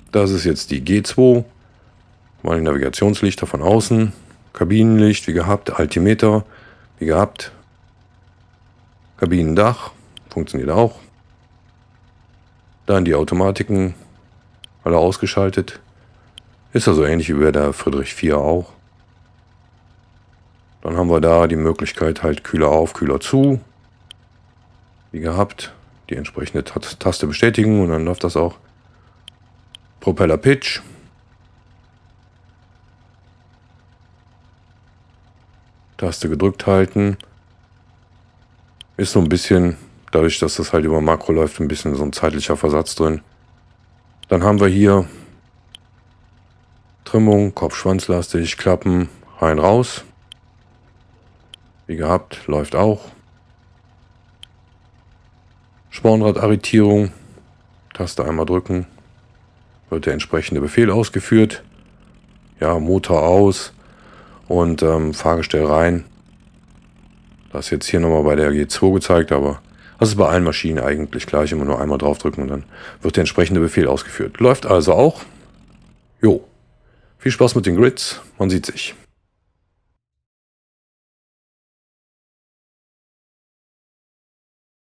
Das ist jetzt die G2. Mal die Navigationslichter von außen. Kabinenlicht, wie gehabt. Altimeter, wie gehabt. Kabinendach, funktioniert auch. Dann die Automatiken, alle ausgeschaltet. Ist also ähnlich wie bei der Friedrich 4 auch. Dann haben wir da die Möglichkeit halt Kühler auf, Kühler zu. Wie gehabt. Die entsprechende Taste bestätigen und dann läuft das auch. Propeller Pitch. Taste gedrückt halten. Ist so ein bisschen, dadurch, dass das halt über Makro läuft, ein bisschen so ein zeitlicher Versatz drin. Dann haben wir hier Trimmung, Kopf-Schwanz-lastig, Klappen, rein, raus. Wie gehabt, läuft auch. Spornradarretierung. Taste einmal drücken. Wird der entsprechende Befehl ausgeführt. Ja, Motor aus und Fahrgestell rein. Das ist jetzt hier nochmal bei der G2 gezeigt, aber das ist bei allen Maschinen eigentlich gleich. Immer nur einmal draufdrücken und dann wird der entsprechende Befehl ausgeführt. Läuft also auch. Jo. Viel Spaß mit den Grids. Man sieht sich.